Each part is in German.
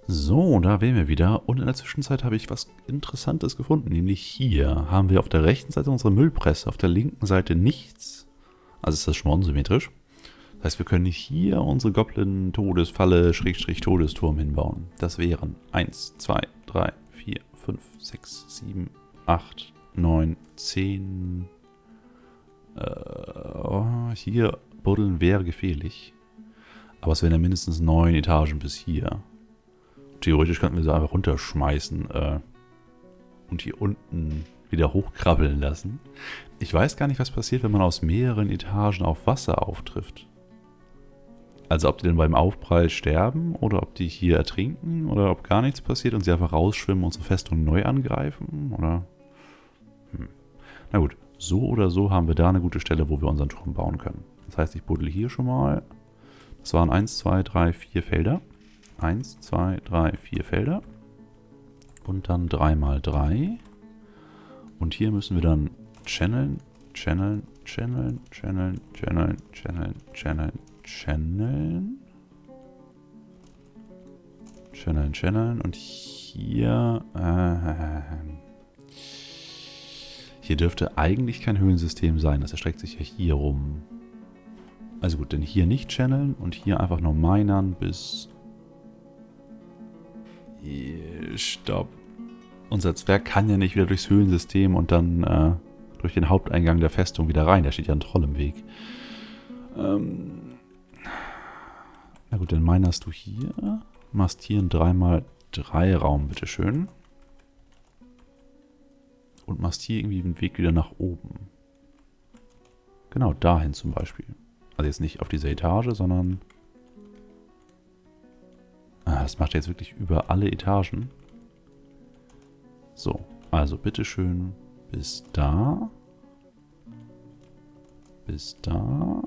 So, da wären wir wieder. Und in der Zwischenzeit habe ich was Interessantes gefunden. Nämlich hier haben wir auf der rechten Seite unsere Müllpresse, auf der linken Seite nichts. Also ist das schon mal unsymmetrisch. Das heißt, wir können hier unsere Goblin-Todesfalle, Todesturm hinbauen. Das wären 1, 2, 3, 4, 5, 6, 7, 8, 9, 10. Hier buddeln wäre gefährlich. Aber es wären ja mindestens 9 Etagen bis hier. Theoretisch könnten wir sie einfach runterschmeißen und hier unten wieder hochkrabbeln lassen. Ich weiß gar nicht, was passiert, wenn man aus mehreren Etagen auf Wasser auftrifft. Also ob die dann beim Aufprall sterben oder ob die hier ertrinken oder ob gar nichts passiert und sie einfach rausschwimmen und unsere Festung neu angreifen oder... Na gut, so oder so haben wir da eine gute Stelle, wo wir unseren Turm bauen können. Das heißt, ich buddel hier schon mal. Das waren 1, 2, 3, 4 Felder. 1, 2, 3, 4 Felder. Und dann 3 mal 3. Und hier müssen wir dann channeln, channeln, channeln, channeln, channeln, channeln, channeln, channeln. Channeln, channeln. Und hier... hier dürfte eigentlich kein Höhlensystem sein. Das erstreckt sich ja hier rum. Also gut, denn hier nicht channeln und hier einfach nur minern bis... Stopp. Unser Zwerg kann ja nicht wieder durchs Höhlensystem und dann durch den Haupteingang der Festung wieder rein. Da steht ja ein Troll im Weg. Na gut, dann minerst du hier. Machst hier einen 3x3 Raum, bitteschön. Und machst hier irgendwie den Weg wieder nach oben. Genau, dahin zum Beispiel. Also jetzt nicht auf diese Etage, sondern... das macht er jetzt wirklich über alle Etagen. So, also bitteschön bis da. Bis da.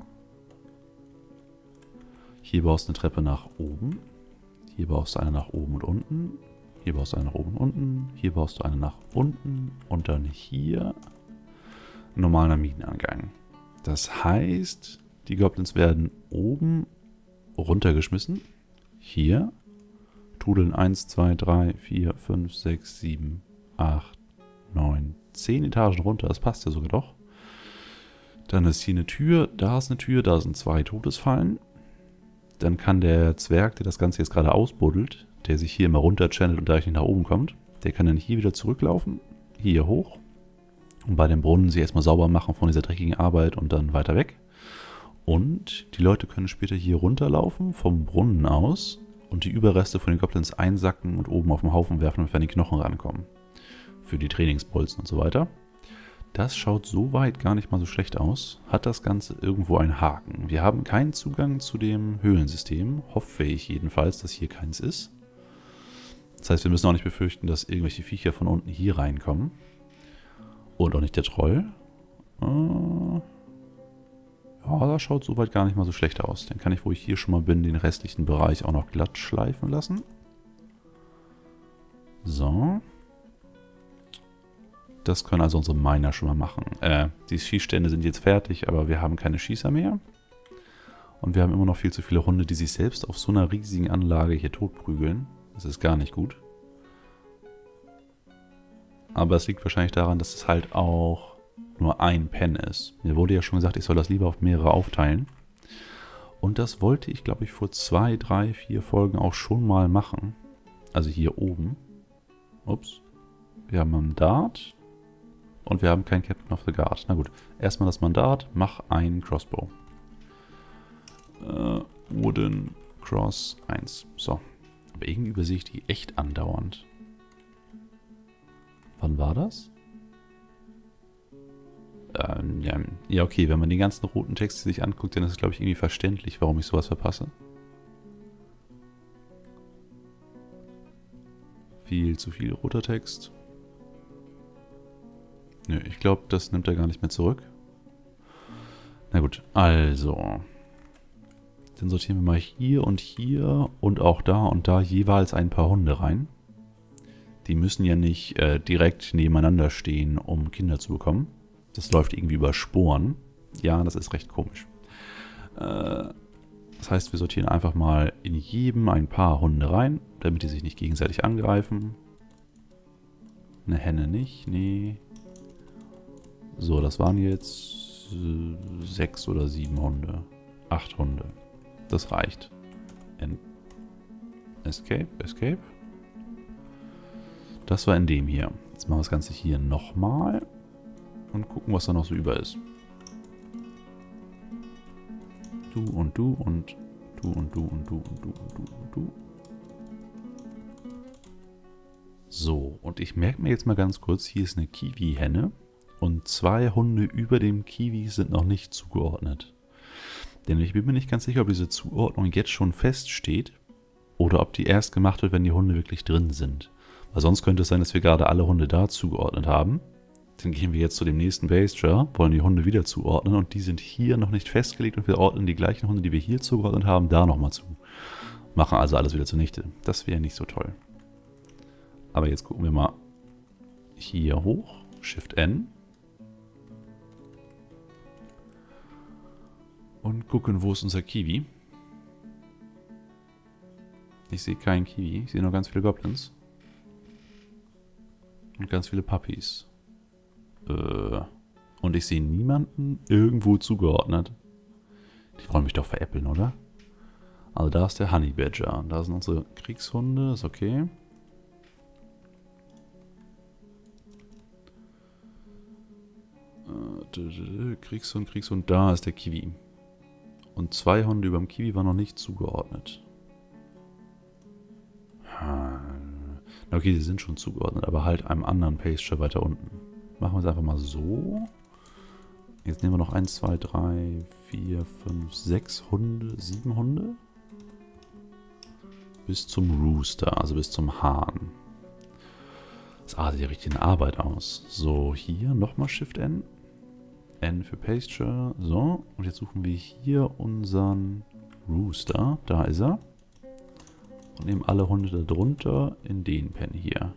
Hier baust du eine Treppe nach oben. Hier baust du eine nach oben und unten. Hier baust du eine nach oben und unten. Hier baust du eine nach unten. Und dann hier ein normaler Mineneingang. Das heißt, die Goblins werden oben runtergeschmissen. Hier trudeln 1, 2, 3, 4, 5, 6, 7, 8, 9, 10 Etagen runter. Das passt ja sogar doch. Dann ist hier eine Tür, da ist eine Tür, da sind 2 Todesfallen. Dann kann der Zwerg, der das Ganze jetzt gerade ausbuddelt, der sich hier immer runter channelt und dadurch nicht nach oben kommt, der kann dann hier wieder zurücklaufen, hier hoch. Und bei dem Brunnen sich erstmal sauber machen von dieser dreckigen Arbeit und dann weiter weg. Und die Leute können später hier runterlaufen, vom Brunnen aus, und die Überreste von den Goblins einsacken und oben auf den Haufen werfen, wenn wir an die Knochen rankommen. Für die Trainingsbolzen und so weiter. Das schaut soweit gar nicht mal so schlecht aus. Hat das Ganze irgendwo einen Haken. Wir haben keinen Zugang zu dem Höhlensystem. Hoffe ich jedenfalls, dass hier keins ist. Das heißt, wir müssen auch nicht befürchten, dass irgendwelche Viecher von unten hier reinkommen. Und auch nicht der Troll. Ja, das schaut soweit gar nicht mal so schlecht aus. Dann kann ich, wo ich hier schon mal bin, den restlichen Bereich auch noch glatt schleifen lassen. So. Das können also unsere Miner schon mal machen. Die Schießstände sind jetzt fertig, aber wir haben keine Schießer mehr. Und wir haben immer noch viel zu viele Hunde, die sich selbst auf so einer riesigen Anlage hier totprügeln. Das ist gar nicht gut. Aber es liegt wahrscheinlich daran, dass es halt auch nur ein Pen ist. Mir wurde ja schon gesagt, ich soll das lieber auf mehrere aufteilen. Und das wollte ich, glaube ich, vor 2, 3, 4 Folgen auch schon mal machen. Also hier oben. Ups. Wir haben ein Mandat. Und wir haben keinen Captain of the Guard. Na gut, erstmal das Mandat. Mach einen Crossbow. Wooden Cross 1. So. Aber irgendwie übersehe ich die echt andauernd. Wann war das? Ja, okay, wenn man die ganzen roten Texte sich anguckt, dann ist es, glaube ich, irgendwie verständlich, warum ich sowas verpasse. Viel zu viel roter Text. Nö, ich glaube, das nimmt er gar nicht mehr zurück. Na gut, also. Dann sortieren wir mal hier und auch da und da jeweils ein paar Hunde rein. Die müssen ja nicht direkt nebeneinander stehen, um Kinder zu bekommen. Das läuft irgendwie über Sporen. Ja, das ist recht komisch. Das Das heißt, wir sortieren einfach mal in jedem ein paar Hunde rein, damit die sich nicht gegenseitig angreifen. Eine Henne nicht, nee. So, das waren jetzt 6 oder 7 Hunde. 8 Hunde. Das reicht. Escape, Escape. Das war in dem hier. Jetzt machen wir das Ganze hier nochmal und gucken, was da noch so über ist. Du und du und du und du und du und du und du und du. So, und ich merke mir jetzt mal ganz kurz, hier ist eine Kiwi-Henne und 2 Hunde über dem Kiwi sind noch nicht zugeordnet. Denn ich bin mir nicht ganz sicher, ob diese Zuordnung jetzt schon feststeht oder ob die erst gemacht wird, wenn die Hunde wirklich drin sind. Weil sonst könnte es sein, dass wir gerade alle Hunde da zugeordnet haben. Dann gehen wir jetzt zu dem nächsten Base-Jar, wollen die Hunde wieder zuordnen und die sind hier noch nicht festgelegt und wir ordnen die gleichen Hunde, die wir hier zugeordnet haben, da nochmal zu. Machen also alles wieder zunichte. Das wäre nicht so toll. Aber jetzt gucken wir mal hier hoch, Shift N. Und gucken, wo ist unser Kiwi. Ich sehe keinen Kiwi, ich sehe nur ganz viele Goblins. Und ganz viele Puppies. Und ich sehe niemanden irgendwo zugeordnet. Die wollen mich doch veräppeln, oder? Also da ist der Honey Badger. Da sind unsere Kriegshunde, ist okay. Kriegshund, da ist der Kiwi. Und 2 Hunde über dem Kiwi waren noch nicht zugeordnet. Okay, sie sind schon zugeordnet, aber halt einem anderen Pasture weiter unten. Machen wir es einfach mal so. Jetzt nehmen wir noch 1, 2, 3, 4, 5, 6 Hunde, 7 Hunde. Bis zum Rooster, also bis zum Hahn. Das artet ja richtig in Arbeit aus. So, hier nochmal Shift N. N für Pasture. So, und jetzt suchen wir hier unseren Rooster. Da ist er. Und nehmen alle Hunde darunter in den Pen hier.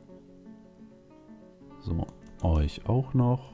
So, euch auch noch.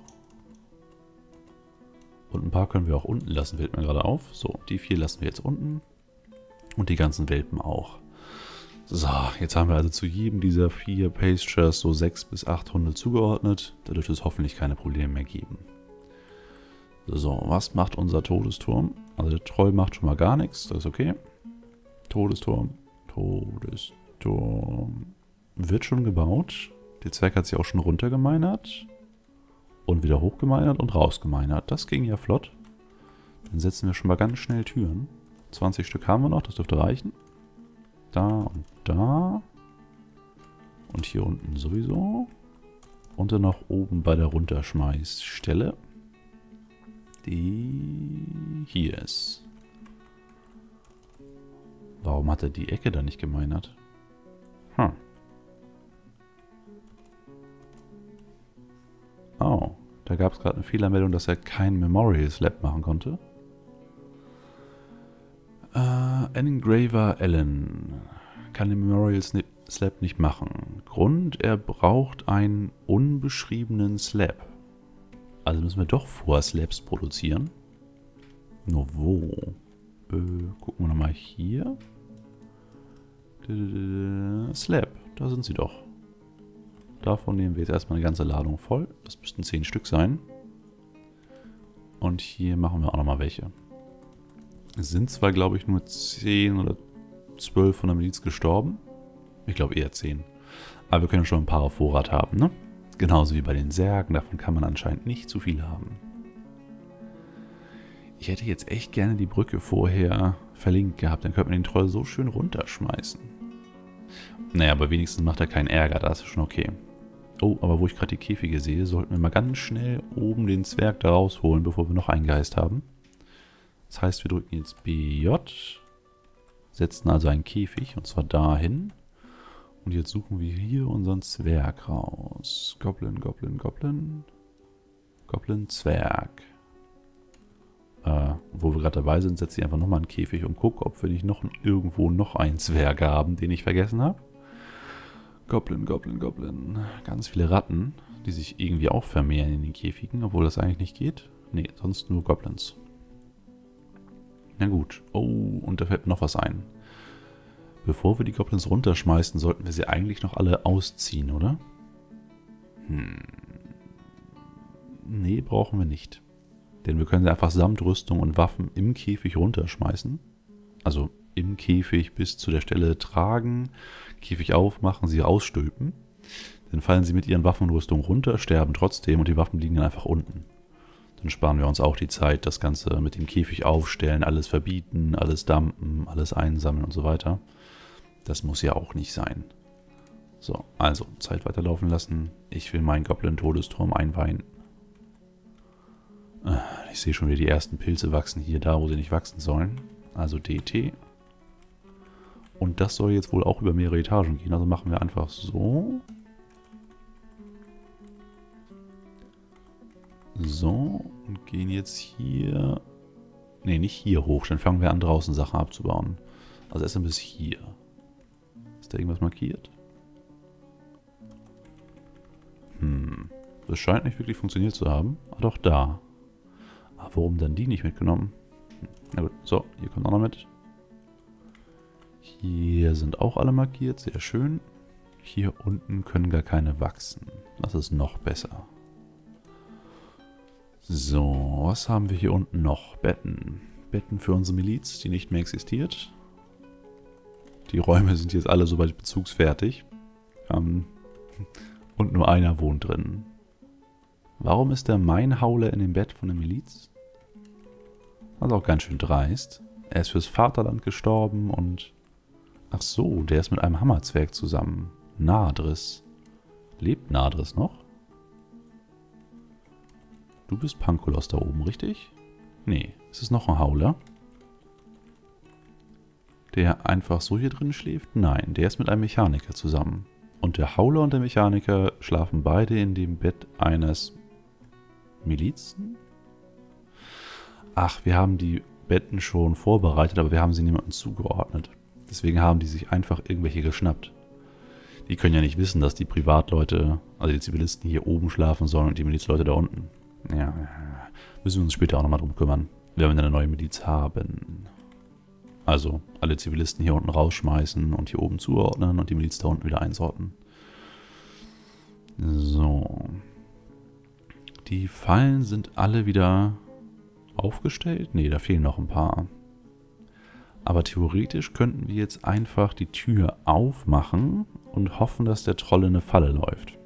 Und ein paar können wir auch unten lassen, fällt mir gerade auf. So, die 4 lassen wir jetzt unten. Und die ganzen Welpen auch. So, jetzt haben wir also zu jedem dieser 4 Pastures so 6 bis 8 Hunde zugeordnet. Da dürfte es hoffentlich keine Probleme mehr geben. So, was macht unser Todesturm? Also der Troll macht schon mal gar nichts, das ist okay. Todesturm. Todesturm wird schon gebaut. Der Zwerg hat sich auch schon runtergemeinert. Und wieder hochgemeinert und rausgemeinert. Das ging ja flott. Dann setzen wir schon mal ganz schnell Türen. 20 Stück haben wir noch, das dürfte reichen. Da und da. Und hier unten sowieso. Und dann noch oben bei der Runterschmeißstelle. Die hier ist. Warum hat er die Ecke da nicht gemeinert? Oh, da gab es gerade eine Fehlermeldung, dass er kein Memorial Slab machen konnte. Engraver Allen kann den Memorial Slab nicht machen. Grund, er braucht einen unbeschriebenen Slab. Also müssen wir doch vorher Slabs produzieren. Nur wo? Gucken wir nochmal hier. Slab, da sind sie doch. Davon nehmen wir jetzt erstmal eine ganze Ladung voll. Das müssten 10 Stück sein. Und hier machen wir auch nochmal welche. Es sind zwar, glaube ich, nur 10 oder 12 von der Miliz gestorben. Ich glaube eher 10. Aber wir können schon ein paar auf Vorrat haben, ne? Genauso wie bei den Särgen. Davon kann man anscheinend nicht zu viel haben. Ich hätte jetzt echt gerne die Brücke vorher verlinkt gehabt. Dann könnte man den Troll so schön runterschmeißen. Naja, aber wenigstens macht er keinen Ärger. Das ist schon okay. Oh, aber wo ich gerade die Käfige sehe, sollten wir mal ganz schnell oben den Zwerg da rausholen, bevor wir noch einen Geist haben. Das heißt, wir drücken jetzt BJ, setzen also einen Käfig, und zwar dahin. Und jetzt suchen wir hier unseren Zwerg raus. Goblin, Goblin, Goblin. Goblin, Zwerg. Wo wir gerade dabei sind, setze ich einfach nochmal einen Käfig und gucke, ob wir nicht irgendwo noch einen Zwerg haben, den ich vergessen habe. Goblin, Goblin, Goblin. Ganz viele Ratten, die sich irgendwie auch vermehren in den Käfigen, obwohl das eigentlich nicht geht. Nee, sonst nur Goblins. Na gut. Oh, und da fällt mir noch was ein. Bevor wir die Goblins runterschmeißen, sollten wir sie eigentlich noch alle ausziehen, oder? Nee, brauchen wir nicht. Denn wir können sie einfach samt Rüstung und Waffen im Käfig runterschmeißen. Also im Käfig bis zu der Stelle tragen, Käfig aufmachen, sie ausstülpen. Dann fallen sie mit ihren Waffen und Rüstung runter, sterben trotzdem und die Waffen liegen dann einfach unten. Dann sparen wir uns auch die Zeit, das Ganze mit dem Käfig aufstellen, alles verbieten, alles dumpen, alles einsammeln und so weiter. Das muss ja auch nicht sein. So, also Zeit weiterlaufen lassen. Ich will meinen Goblin-Todesturm einweihen. Ich sehe schon wieder die ersten Pilze wachsen hier da, wo sie nicht wachsen sollen. Also DT. Und das soll jetzt wohl auch über mehrere Etagen gehen. Also machen wir einfach so. So, und gehen jetzt hier... Ne, nicht hier hoch. Dann fangen wir an, draußen Sachen abzubauen. Also erst bis hier. Ist da irgendwas markiert? Das scheint nicht wirklich funktioniert zu haben. Ah, doch, da. Aber warum dann die nicht mitgenommen? Na gut, so, hier kommt auch noch mit. Hier sind auch alle markiert, sehr schön. Hier unten können gar keine wachsen. Das ist noch besser. So, was haben wir hier unten noch? Betten. Betten für unsere Miliz, die nicht mehr existiert. Die Räume sind jetzt alle soweit bezugsfertig. Und nur einer wohnt drin. Warum ist der Meinhauler in dem Bett von der Miliz? Das ist auch ganz schön dreist. Er ist fürs Vaterland gestorben und... Ach so, der ist mit einem Hammerzwerg zusammen. Nadris. Lebt Nadris noch? Du bist Pankulos da oben, richtig? Nee, ist es noch ein Hauler? Der einfach so hier drin schläft? Nein, der ist mit einem Mechaniker zusammen. Und der Hauler und der Mechaniker schlafen beide in dem Bett eines Milizen? Ach, wir haben die Betten schon vorbereitet, aber wir haben sie niemandem zugeordnet. Deswegen haben die sich einfach irgendwelche geschnappt. Die können ja nicht wissen, dass die Privatleute, also die Zivilisten hier oben schlafen sollen und die Milizleute da unten. Ja, müssen wir uns später auch nochmal drum kümmern, wenn wir eine neue Miliz haben. Also alle Zivilisten hier unten rausschmeißen und hier oben zuordnen und die Miliz da unten wieder einsorten. So. Die Fallen sind alle wieder aufgestellt? Ne, da fehlen noch ein paar. Aber theoretisch könnten wir jetzt einfach die Tür aufmachen und hoffen, dass der Troll in eine Falle läuft.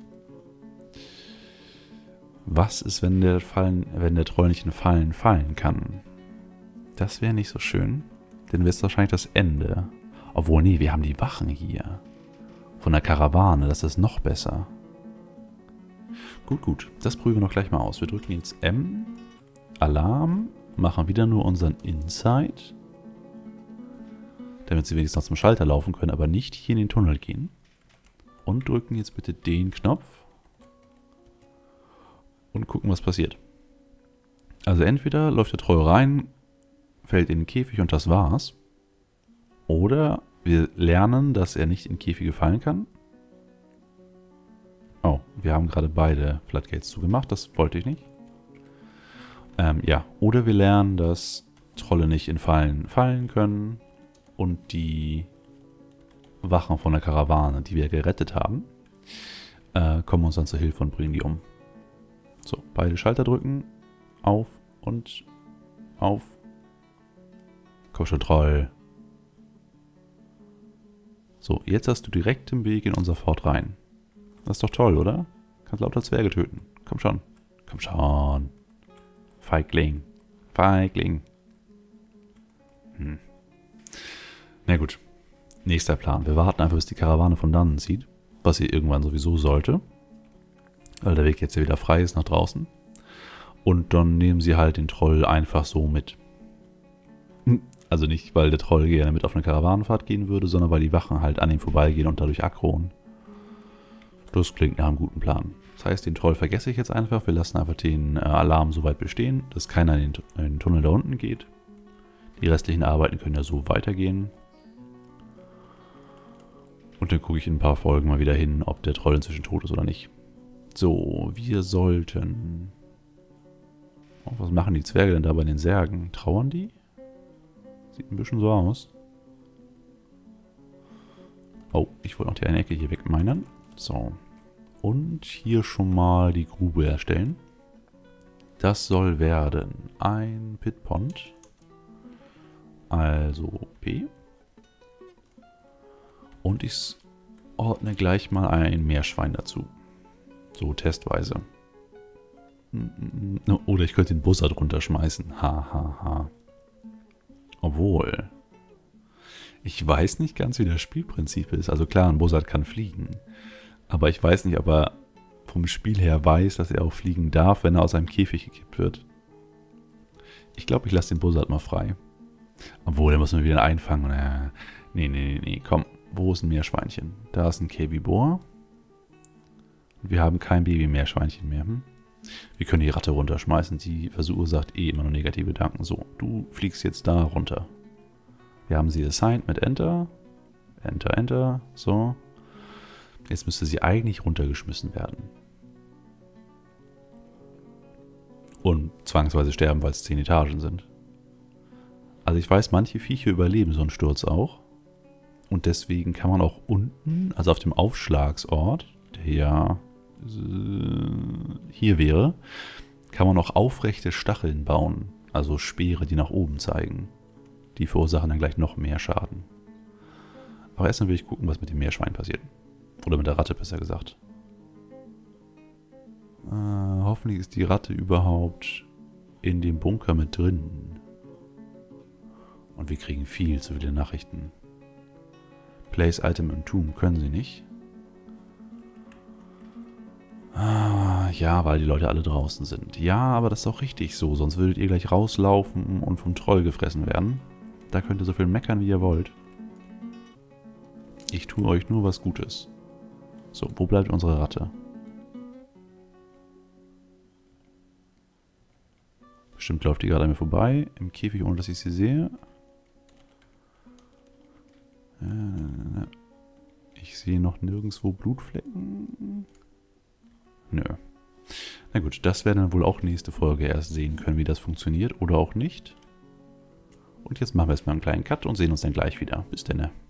Was ist, wenn der Troll nicht in Fallen fallen kann? Das wäre nicht so schön. Dann wäre es wahrscheinlich das Ende. Obwohl, nee, wir haben die Wachen hier. Von der Karawane, das ist noch besser. Gut, gut. Das probieren wir noch gleich mal aus. Wir drücken jetzt M. Alarm. Machen wieder nur unseren Inside. Damit sie wenigstens noch zum Schalter laufen können, aber nicht hier in den Tunnel gehen. Und drücken jetzt bitte den Knopf. Und gucken, was passiert. Also entweder läuft der Troll rein, fällt in den Käfig und das war's. Oder wir lernen, dass er nicht in Käfige fallen kann. Oh, wir haben gerade beide Floodgates zugemacht, das wollte ich nicht. Ja, oder wir lernen, dass Trolle nicht in Fallen fallen können und die Wachen von der Karawane, die wir gerettet haben, kommen uns dann zur Hilfe und bringen die um. So, beide Schalter drücken, auf und auf. Komm schon, Troll. So, jetzt hast du direkt den Weg in unser Fort rein. Das ist doch toll, oder? Kannst lauter Zwerge töten. Komm schon. Komm schon. Feigling. Feigling. Na gut. Nächster Plan. Wir warten einfach, bis die Karawane von dannen zieht. Was sie irgendwann sowieso sollte. Weil der Weg jetzt ja wieder frei ist nach draußen. Und dann nehmen sie halt den Troll einfach so mit. Also nicht, weil der Troll gerne mit auf eine Karawanenfahrt gehen würde, sondern weil die Wachen halt an ihm vorbeigehen und dadurch aggron. Das klingt nach einem guten Plan. Das heißt, den Troll vergesse ich jetzt einfach. Wir lassen einfach den Alarm so weit bestehen, dass keiner in den Tunnel da unten geht. Die restlichen Arbeiten können ja so weitergehen. Und dann gucke ich in ein paar Folgen mal wieder hin, ob der Troll inzwischen tot ist oder nicht. So, wir sollten... Oh, was machen die Zwerge denn da bei den Särgen? Trauern die? Sieht ein bisschen so aus. Oh, ich wollte noch die eine Ecke hier wegminern. So. Und hier schon mal die Grube erstellen. Das soll werden ein Pitpond. Also P. Und ich ordne gleich mal ein Meerschwein dazu. So testweise. Oder ich könnte den Bussard runterschmeißen. Ha. Obwohl. Ich weiß nicht ganz, wie das Spielprinzip ist. Also klar, ein Bussard kann fliegen. Aber ich weiß nicht, ob er vom Spiel her weiß, dass er auch fliegen darf, wenn er aus einem Käfig gekippt wird. Ich glaube, ich lasse den Bussard mal frei. Obwohl, da muss man wieder einfangen. Nee, komm. Wo ist ein Meerschweinchen? Da ist ein Käfigbohr. Und wir haben kein Baby-Meerschweinchen mehr. Wir können die Ratte runterschmeißen. Die verursacht eh immer nur negative Gedanken. So, du fliegst jetzt da runter. Wir haben sie assigned mit Enter. Enter. So. Jetzt müsste sie eigentlich runtergeschmissen werden. Und zwangsweise sterben, weil es 10 Etagen sind. Also ich weiß, manche Viecher überleben so einen Sturz auch. Und deswegen kann man auch unten, also auf dem Aufschlagsort, der ja hier wäre, kann man auch aufrechte Stacheln bauen. Also Speere, die nach oben zeigen. Die verursachen dann gleich noch mehr Schaden. Aber erstmal will ich gucken, was mit dem Meerschwein passiert. Oder mit der Ratte, besser gesagt. Hoffentlich ist die Ratte überhaupt in dem Bunker mit drin. Und wir kriegen viel zu viele Nachrichten. Place Item im Tomb können sie nicht. Ja, weil die Leute alle draußen sind. Ja, aber das ist auch richtig so. Sonst würdet ihr gleich rauslaufen und vom Troll gefressen werden. Da könnt ihr so viel meckern, wie ihr wollt. Ich tue euch nur was Gutes. So, wo bleibt unsere Ratte? Bestimmt läuft die gerade an mir vorbei. Im Käfig, ohne dass ich sie sehe. Ich sehe noch nirgendwo Blutflecken. Nö. Na gut, das werden wir wohl auch nächste Folge erst sehen können, wie das funktioniert oder auch nicht. Und jetzt machen wir erstmal einen kleinen Cut und sehen uns dann gleich wieder. Bis dann.